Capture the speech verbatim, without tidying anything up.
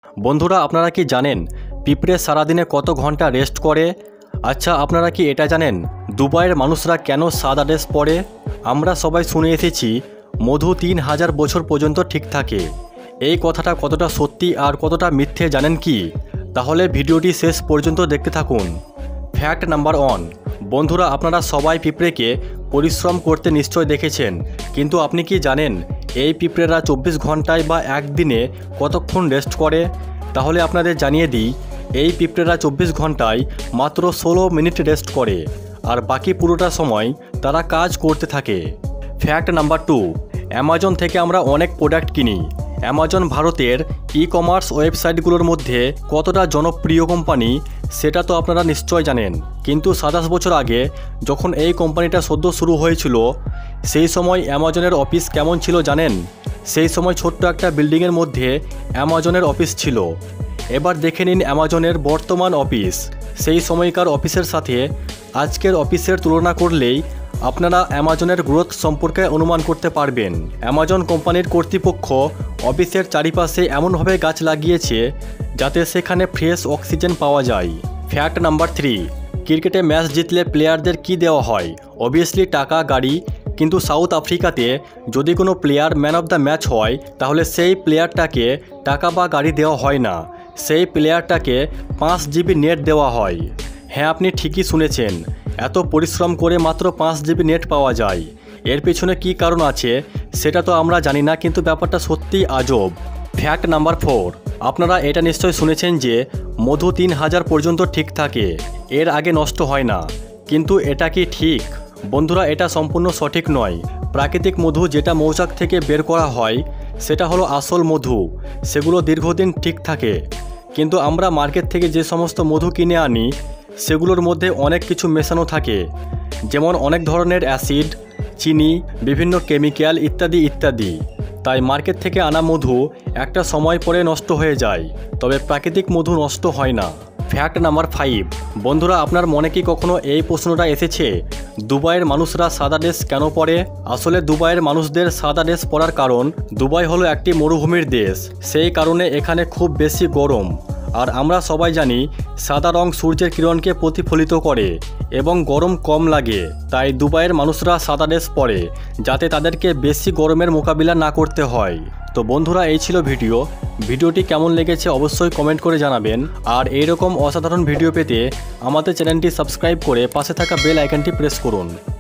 বন্ধুরা, আপনারা কি জানেন পিঁপড়ে সারাদিনে কত ঘন্টা রেস্ট করে? আচ্ছা, আপনারা কি এটা জানেন দুবাইয়ের মানুষরা কেন সাদা ড্রেস পরে? আমরা সবাই শুনে এসেছি মধু তিন হাজার বছর পর্যন্ত ঠিক থাকে। এই কথাটা কতটা সত্যি আর কতটা মিথ্যে জানেন কি? তাহলে ভিডিওটি শেষ পর্যন্ত দেখতে থাকুন। Fact number one. বন্ধুরা, আপনারা সবাই পিঁপড়েকে পরিশ্রম করতে নিশ্চয় দেখেছেন, কিন্তু আপনি কি জানেন এই পিঁপড়েরা চব্বিশ ঘন্টায় বা একদিনে কতক্ষণ রেস্ট করে? তাহলে আপনাদের জানিয়ে দিই, এই পিঁপড়েরা চব্বিশ ঘন্টায় মাত্র ষোলো মিনিট রেস্ট করে, আর বাকি পুরোটা সময় তারা কাজ করতে থাকে। Fact number two. অ্যামাজন থেকে আমরা অনেক প্রোডাক্ট কিনি। অ্যামাজন ভারতের ই কমার্স ওয়েবসাইটগুলোর মধ্যে কতটা জনপ্রিয় কোম্পানি সেটা তো আপনারা নিশ্চয় জানেন, কিন্তু সাতাশ বছর আগে যখন এই কোম্পানিটা সদ্য শুরু হয়েছিল, সেই সময় অ্যামাজনের অফিস কেমন ছিল জানেন? সেই সময় ছোট্ট একটা বিল্ডিংয়ের মধ্যে অ্যামাজনের অফিস ছিল। এবার দেখে নিন অ্যামাজনের বর্তমান অফিস। সেই সময়কার অফিসের সাথে আজকের অফিসের তুলনা করলেই আপনারা অ্যামাজনের গ্রোথ সম্পর্কে অনুমান করতে পারবেন। অ্যামাজন কোম্পানির কর্তৃপক্ষ অফিসের চারিপাশে এমনভাবে গাছ লাগিয়েছে যাতে সেখানে ফ্রেশ অক্সিজেন পাওয়া যায়। Fact number three. ক্রিকেটে ম্যাচ জিতলে প্লেয়ারদের কি দেওয়া হয়? অবভিয়াসলি টাকা, গাড়ি। কিন্তু সাউথ আফ্রিকাতে যদি কোনো player man of the match হয়, তাহলে সেই প্লেয়ারটাকে টাকা বা গাড়ি দেওয়া হয় না, সেই প্লেয়ারটাকে পাঁচ জিবি নেট দেওয়া হয়। হ্যাঁ, আপনি ঠিকই শুনেছেন, এত পরিশ্রম করে মাত্র পাঁচ জিবি নেট পাওয়া যায়। এর পেছনে কী কারণ আছে সেটা তো আমরা জানি না, কিন্তু ব্যাপারটা সত্যিই আজব। Fact number four. আপনারা এটা নিশ্চয় শুনেছেন যে মধু তিন হাজার পর্যন্ত ঠিক থাকে, এর আগে নষ্ট হয় না। কিন্তু এটা কি ঠিক? বন্ধুরা, এটা সম্পূর্ণ সঠিক নয়। প্রাকৃতিক মধু যেটা মৌচাক থেকে বের করা হয় সেটা হলো আসল মধু, সেগুলো দীর্ঘদিন ঠিক থাকে। কিন্তু আমরা মার্কেট থেকে যে সমস্ত মধু কিনে আনি সেগুলোর মধ্যে অনেক কিছু মেশানো থাকে, যেমন অনেক ধরনের অ্যাসিড, চিনি, বিভিন্ন কেমিক্যাল ইত্যাদি ইত্যাদি। তাই মার্কেট থেকে আনা মধু একটা সময় পরে নষ্ট হয়ে যায়, তবে প্রাকৃতিক মধু নষ্ট হয় না। Fact number five. বন্ধুরা, আপনার মনে কি কখনো এই প্রশ্নটা এসেছে দুবাইয়ের মানুষরা সাদা ড্রেস কেন পরে? আসলে দুবাইয়ের মানুষদের সাদা ড্রেস পরার কারণ, দুবাই হলো একটি মরুভূমির দেশ, সেই কারণে এখানে খুব বেশি গরম। আর আমরা সবাই জানি সাদা রং সূর্যের কিরণকে প্রতিফলিত করে এবং গরম কম লাগে। তাই দুবাইয়ের মানুষরা সাদা ড্রেস পরে যাতে তাদেরকে বেশি গরমের মোকাবিলা না করতে হয়। তো বন্ধুরা, এই ছিল ভিডিও। ভিডিওটি কেমন লেগেছে অবশ্যই কমেন্ট করে জানাবেন। আর এইরকম অসাধারণ ভিডিও পেতে আমাদের চ্যানেলটি সাবস্ক্রাইব করে পাশে থাকা বেল আইকনটি প্রেস করুন।